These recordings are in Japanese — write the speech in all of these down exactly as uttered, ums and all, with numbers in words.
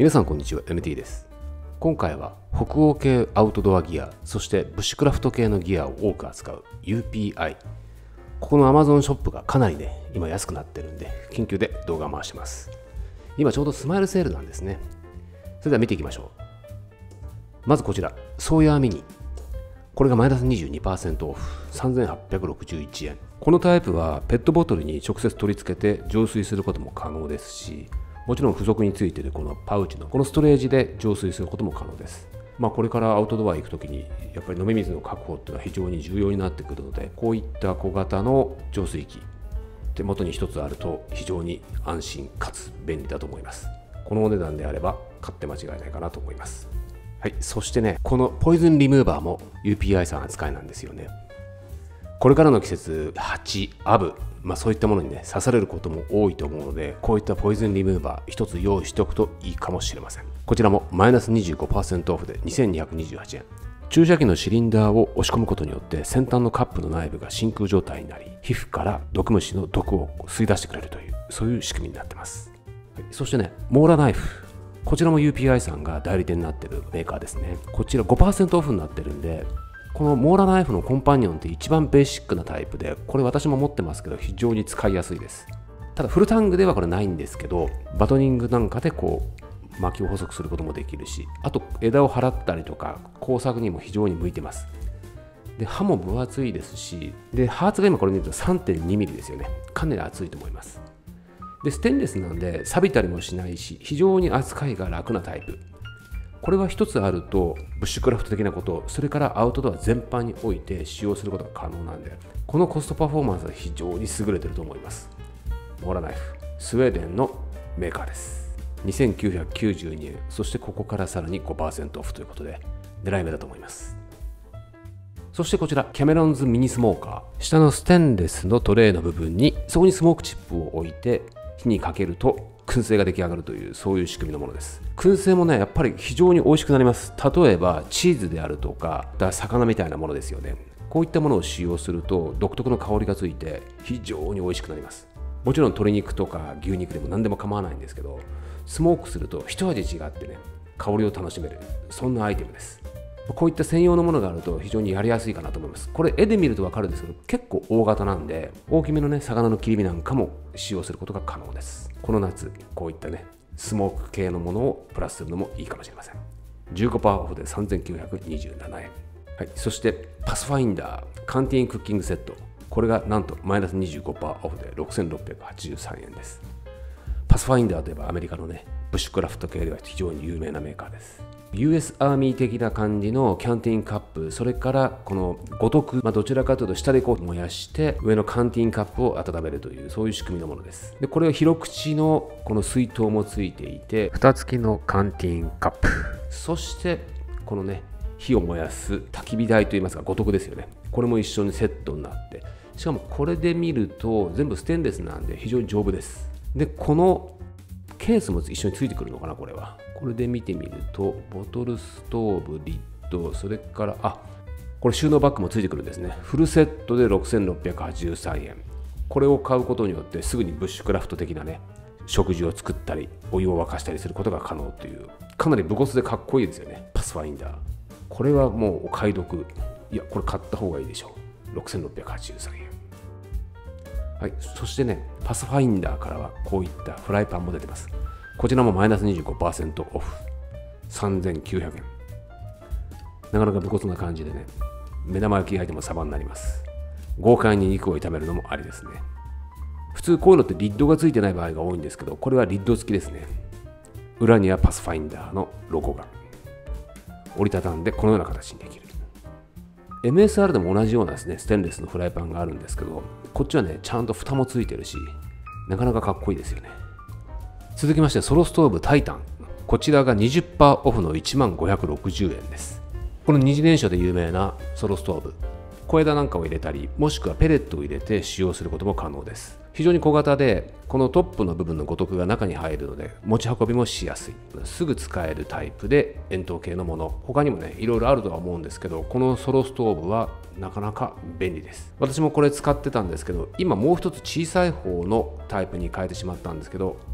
皆さんこんにちは、 エヌティー です。今回は北欧系アウトドアギア、そしてブッシュクラフト系のギアを多く扱う ユーピーアイ、 ここの Amazon ショップがかなりね今安くなってるんで緊急で動画を回してます。今ちょうどスマイルセールなんですね。それでは見ていきましょう。まずこちらソーヤーミニ、これがマイナス にじゅうにパーセント オフさんぜんはっぴゃくろくじゅういちえん。このタイプはペットボトルに直接取り付けて浄水することも可能ですし、もちろん付属についているこのパウチのこのストレージで浄水することも可能です。まあこれからアウトドア行くときにやっぱり飲み水の確保っていうのは非常に重要になってくるので、こういった小型の浄水器手元に一つあると非常に安心かつ便利だと思います。このお値段であれば買って間違いないかなと思います。はい、そしてね、このポイズンリムーバーも ユーピーアイ さん扱いなんですよね。これからの季節、ハチ、アブ、まあ、そういったものにね刺されることも多いと思うので、こういったポイズンリムーバー一つ用意しておくといいかもしれません。こちらもマイナス にじゅうごパーセント オフでにせんにひゃくにじゅうはちえん。注射器のシリンダーを押し込むことによって先端のカップの内部が真空状態になり、皮膚から毒虫の毒を吸い出してくれるという、そういう仕組みになってます。はい、そしてね、モーラナイフ、こちらも ユーピーアイ さんが代理店になっているメーカーですね。こちら ごパーセント オフになってるんで、このモーラナイフのコンパニオンって一番ベーシックなタイプで、これ私も持ってますけど非常に使いやすいです。ただフルタングではこれないんですけど、バトニングなんかでこう薪を細くすることもできるし、あと枝を払ったりとか工作にも非常に向いてます。で刃も分厚いですし、でハーツが今これ見ると さんてんにミリ ですよね。かなり厚いと思います。でステンレスなんで錆びたりもしないし、非常に扱いが楽なタイプ。これは一つあるとブッシュクラフト的なこと、それからアウトドア全般において使用することが可能なんで、このコストパフォーマンスは非常に優れていると思います。モーラナイフ、スウェーデンのメーカーです。にせんきゅうひゃくきゅうじゅうにえん、そしてここからさらに ごパーセント オフということで狙い目だと思います。そしてこちらキャメロンズミニスモーカー、下のステンレスのトレイの部分にそこにスモークチップを置いて火にかけると燻製が出来上がるという、そういう仕組みのものです。燻製もねやっぱり非常に美味しくなります。例えばチーズであるとか魚みたいなものですよね。こういったものを使用すると独特の香りがついて非常に美味しくなります。もちろん鶏肉とか牛肉でも何でも構わないんですけど、スモークすると一味違ってね香りを楽しめる、そんなアイテムです。こういった専用のものがあると非常にやりやすいかなと思います。これ絵で見ると分かるんですけど結構大型なんで、大きめのね魚の切り身なんかも使用することが可能です。この夏こういったねスモーク系のものをプラスするのもいいかもしれません。 じゅうごパーセント オフでさんぜんきゅうひゃくにじゅうななえん。はい、そしてパスファインダーカンティーンクッキングセット、これがなんとマイナス にじゅうごパーセント オフでろくせんろっぴゃくはちじゅうさんえんです。パスファインダーといえばアメリカのねブッシュクラフト系では非常に有名なメーカーです。ユーエス アーミー的な感じのキャンティーンカップ、それからこの五徳、まあ、どちらかというと下でこう燃やして上のカンティーンカップを温めるという、そういう仕組みのものです。でこれは広口のこの水筒もついていて、蓋付きのカンティーンカップ、そしてこのね火を燃やす焚き火台といいますか五徳ですよね。これも一緒にセットになって、しかもこれで見ると全部ステンレスなんで非常に丈夫です。でこのケースも一緒についてくるのかな。これはこれで見てみるとボトルストーブ、リッド、それからあこれ収納バッグもついてくるんですね。フルセットでろくせんろっぴゃくはちじゅうさんえん。これを買うことによってすぐにブッシュクラフト的なね食事を作ったりお湯を沸かしたりすることが可能という、かなり武骨でかっこいいですよね。パスファインダー、これはもうお買い得。いやこれ買った方がいいでしょう。ろくせんろっぴゃくはちじゅうさんえん。はい、そしてねパスファインダーからはこういったフライパンも出てます。こちらもマイナス にじゅうごパーセント オフさんぜんきゅうひゃくえん。なかなか武骨な感じでね、目玉焼き焼いてもサバになります。豪快に肉を炒めるのもありですね。普通こういうのってリッドがついてない場合が多いんですけど、これはリッド付きですね。裏にはパスファインダーのロゴが折りたたんでこのような形にできる。 エムエスアール でも同じようなですねステンレスのフライパンがあるんですけど、こっちはねちゃんと蓋もついてるし、なかなかかっこいいですよね。続きましてソロストーブタイタン、こちらが にじゅっパーセント オフのいちまんごひゃくろくじゅうえんです。この二次燃焼で有名なソロストーブ、小枝なんかを入れたり、もしくはペレットを入れて使用することも可能です。非常に小型で、このトップの部分の五徳が中に入るので持ち運びもしやすい、すぐ使えるタイプで円筒形のもの、他にもねいろいろあるとは思うんですけど、このソロストーブはなかなか便利です。私もこれ使ってたんですけど、今もう一つ小さい方のタイプに変えてしまったんですけど、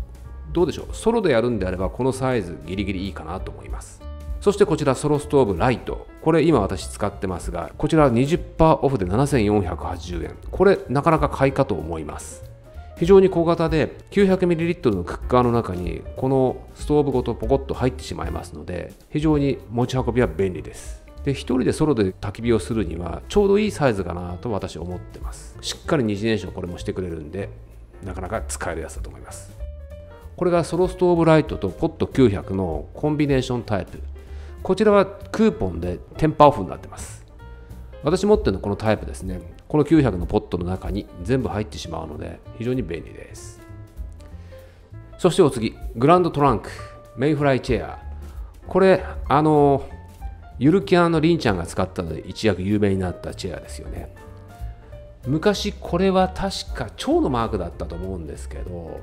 どうでしょう、ソロでやるんであればこのサイズギリギリいいかなと思います。そしてこちらソロストーブライト、これ今私使ってますが、こちら にじゅっパーセント オフでななせんよんひゃくはちじゅうえん、これなかなか買いかと思います。非常に小型で きゅうひゃくミリリットル のクッカーの中にこのストーブごとポコッと入ってしまいますので、非常に持ち運びは便利です。で、一人でソロで焚き火をするにはちょうどいいサイズかなと私は思ってます。しっかり二次燃焼これもしてくれるんで、なかなか使えるやつだと思います。これがソロストーブライトとポットきゅうひゃくのコンビネーションタイプ。こちらはクーポンでじゅっパーセントオフになってます。私持ってるのこのタイプですね。このきゅうひゃくのポットの中に全部入ってしまうので非常に便利です。そしてお次、グランドトランクメイフライチェア。これあのゆるキャンのりんちゃんが使ったので一躍有名になったチェアですよね。昔これは確か蝶のマークだったと思うんですけど、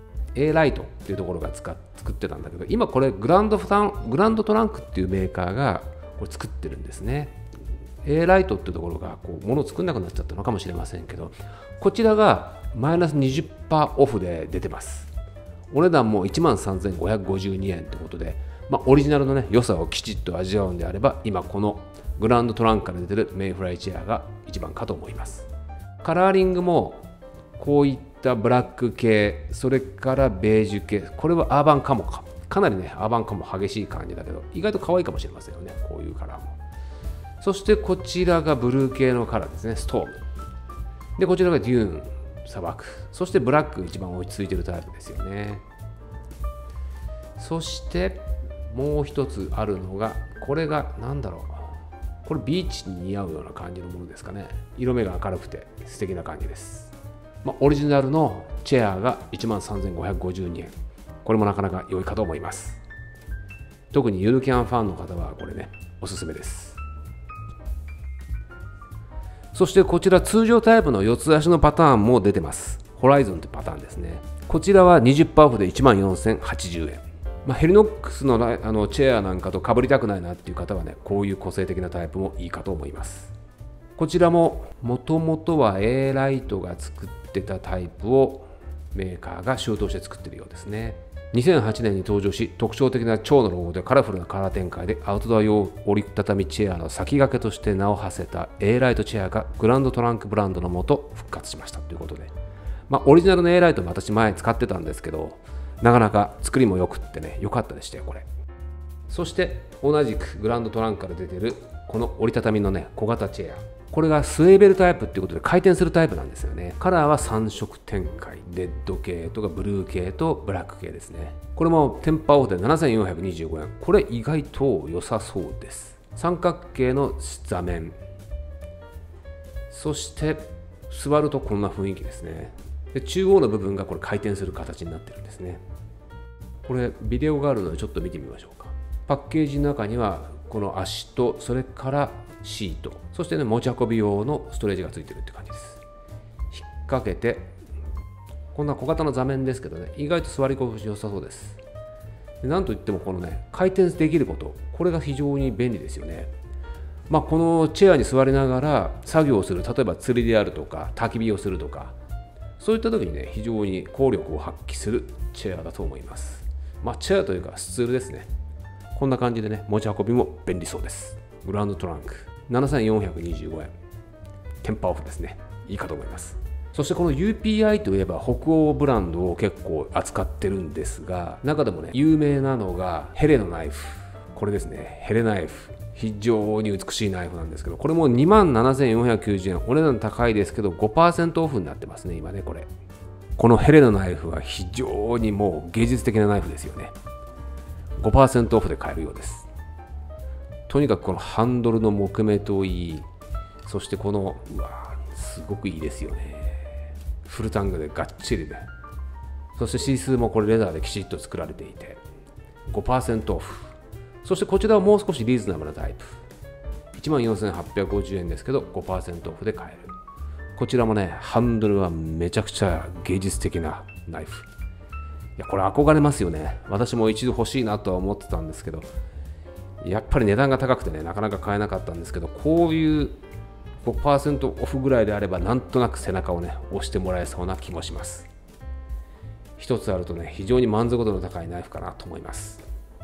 A ライトっていうところが使っ作ってたんだけど、今これグランドフタングランドトランクっていうメーカーがこれ作ってるんですね。A ライトっていうところがこう物を作んなくなっちゃったのかもしれませんけど、こちらがマイナス にじゅっパーセント オフで出てます。お値段もいちまんさんぜんごひゃくごじゅうにえんということで、まあ、オリジナルのね良さをきちっと味わうんであれば、今このグランドトランクから出てるメイフライチェアが一番かと思います。カラーリングもこういったブラック系、それからベージュ系、これはアーバンカモかかなりねアーバンカモ激しい感じだけど、意外と可愛いかもしれませんよね、こういうカラーも。そしてこちらがブルー系のカラーですね、ストームで、こちらがデューン砂漠、そしてブラック一番落ち着いてるタイプですよね。そしてもう一つあるのが、これが何だろう、これビーチに似合うような感じのものですかね。色目が明るくて素敵な感じです。まあ、オリジナルのチェアがいちまんさんぜんごひゃくごじゅうにえん、これもなかなか良いかと思います。特にゆるキャンファンの方はこれねおすすめです。そしてこちら通常タイプの四つ足のパターンも出てます。ホライゾンというパターンですね。こちらは にじゅっパーセント オフでいちまんよんせんはちじゅうえん。まあ、ヘリノックスの、あのチェアなんかと被りたくないなっていう方はね、こういう個性的なタイプもいいかと思います。こちらももともとは A ライトが作ってたタイプをメーカーが周到して作っているようですね。にせんはちねんに登場し、特徴的な蝶のロゴでカラフルなカラー展開でアウトドア用折りたたみチェアの先駆けとして名を馳せた A ライトチェアがグランドトランクブランドのもと復活しましたということで、まあ、オリジナルの A ライトも私前使ってたんですけど、なかなか作りもよくってね、良かったでしたよこれ。そして同じくグランドトランクから出てるこの折りたたみのね小型チェア、これがスウェーベルタイプっていうことで回転するタイプなんですよね。カラーはさん色展開、レッド系とかブルー系とブラック系ですね。これもじゅっパーセントオフでななせんよんひゃくにじゅうごえん、これ意外と良さそうです。三角形の座面、そして座るとこんな雰囲気ですね。で中央の部分がこれ回転する形になってるんですね。これビデオがあるのでちょっと見てみましょうか。パッケージの中にはこの足とそれからシート、そしてね持ち運び用のストレージがついてるって感じです。引っ掛けてこんな小型の座面ですけどね、意外と座り心地良さそうです。でなんといってもこのね回転できること、これが非常に便利ですよね。まあ、このチェアに座りながら作業をする、例えば釣りであるとか焚き火をするとか、そういった時にね非常に効力を発揮するチェアだと思います。まあ、チェアというかスツールですね。こんな感じでね持ち運びも便利そうです。グランドトランクななせんよんひゃくにじゅうごえん、じゅっパーセントオフですね。いいかと思います。そしてこの ユーピーアイ といえば北欧ブランドを結構扱ってるんですが、中でもね有名なのがヘレのナイフ、これですね。ヘレナイフ、非常に美しいナイフなんですけど、これも にまんななせんよんひゃくきゅうじゅうえん、お値段高いですけど ごパーセント オフになってますね今ね。これこのヘレのナイフは非常にもう芸術的なナイフですよね。ごパーセント オフで買えるようです。とにかくこのハンドルの木目といい、そしてこのうわすごくいいですよね。フルタングでがっちりで、そしてシースーもこれレザーできちっと作られていて ごパーセント オフ。そしてこちらはもう少しリーズナブルなタイプ、いちまんよんせんはっぴゃくごじゅうえんですけど ごパーセント オフで買える。こちらもねハンドルはめちゃくちゃ芸術的なナイフ。いやこれ憧れますよね。私も一度欲しいなとは思ってたんですけど、やっぱり値段が高くてねなかなか買えなかったんですけど、こういう ごパーセント オフぐらいであればなんとなく背中をね押してもらえそうな気もします。 一つあるとね、非常に満足度の高いナイフかなと思います。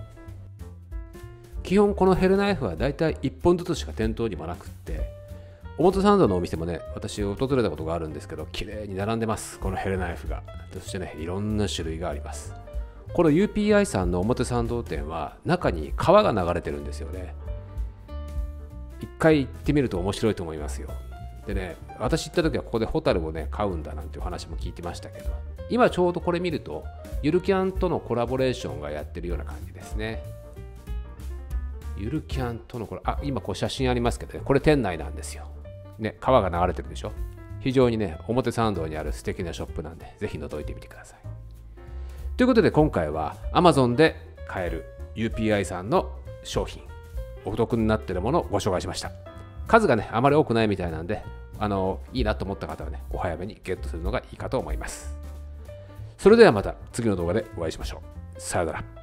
基本このヘルナイフはだいたいいっぽんずつしか店頭にもなくって、表参道のお店もね、私訪れたことがあるんですけど、綺麗に並んでます、このヘルナイフが。そしてね、いろんな種類があります。この ユーピーアイ さんの表参道店は中に川が流れてるんですよね。一回行ってみると面白いと思いますよ。でね、私行った時はここでホタルをね買うんだなんていう話も聞いてましたけど、今ちょうどこれ見るとゆるキャンとのコラボレーションがやってるような感じですね。ゆるキャンとのこれ、あ、今こう写真ありますけどね、これ店内なんですよ。ね、川が流れてるでしょ。非常にね、表参道にある素敵なショップなんで、ぜひ覗いてみてください。ということで今回は Amazon で買える ユーピーアイ さんの商品、お得になっているものをご紹介しました。数がね、あまり多くないみたいなんで、あのいいなと思った方はね、お早めにゲットするのがいいかと思います。それではまた次の動画でお会いしましょう。さようなら。